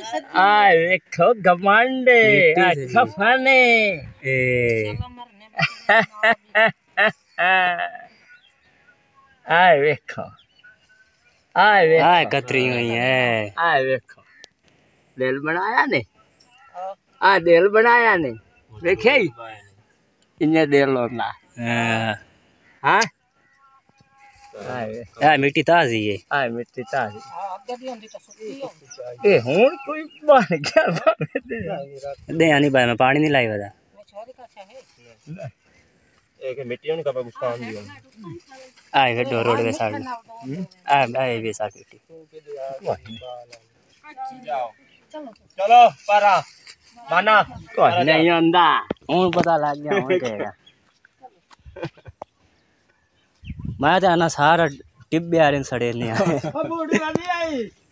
आए देखो गमांडे खफाने आए देखो कतरी हुई है। आए देखो दिल बनाया ने आ दिल बनाया ने देखे इन्हें दिल होना हाँ मिट्टी ताजी है। आए मिट्टी ताजी ए हुन कोई बन गया दे आनी भाई मैं पानी नहीं लाई बता एक मिट्टी नहीं कपा कुछ काम दियो आए गड्ढो रोड पे साइड आए भी साइड मिट्टी चलो पारा माना कोई नहीं आंदा हूं पता लग गया हूं तेरा मैं तो आना सारा टिब्बे आ रहे सड़े नहीं आए